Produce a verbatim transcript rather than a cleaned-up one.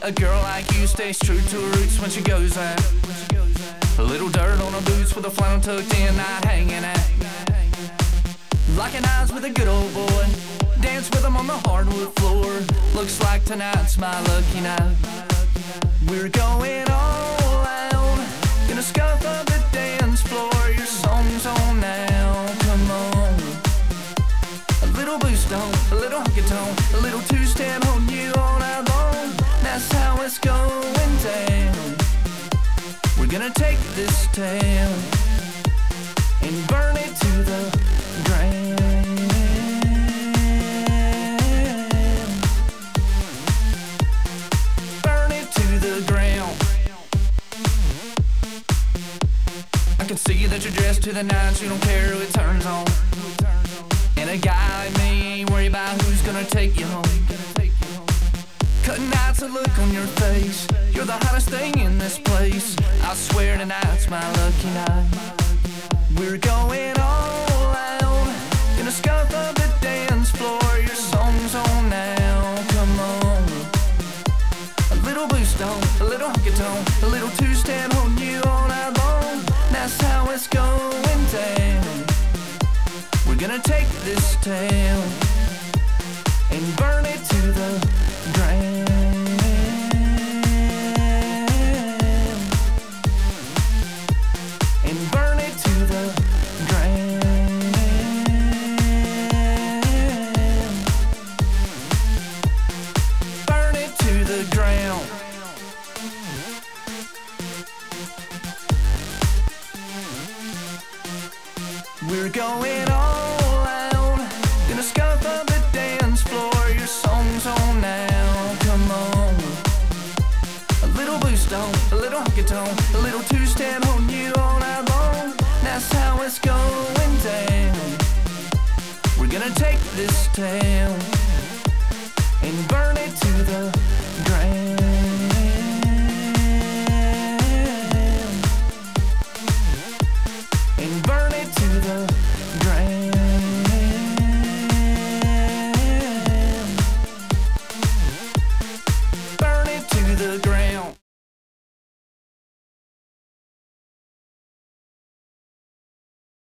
A girl like you stays true to her roots when she goes out. A little dirt on her boots with a flannel tucked in, not hanging out. Locking eyes with a good old boy, dance with him on the hardwood floor. Looks like tonight's my lucky night. We're going all out, gonna scuff up the dance floor. Your song's on now, come on. A little boost on, a little honky tonk, a little two-step on you all night long. That's how it's going down. We're gonna take this town and burn it to the ground. Burn it to the ground. I can see that you're dressed to the nines, you don't care who it turns on. And a guy like me ain't worried about who's gonna take you home. Cutting night's a look on your face, you're the hottest thing in this place. I swear tonight's my lucky night. We're going all out, gonna scuff up the dance floor. Your song's on now, come on. A little boost on, a little honky tonk, a little two-step on you all night long. That's how it's going down. We're gonna take this town and burn it to the ground. And burn it to the ground. Burn it to the ground. We're going all out, gonna scuff up the dance floor. Your song's on now, come on. A little boost on, a little honky tonk, a little two-step on you all night long. That's how it's going down. We're gonna take this town and burn it to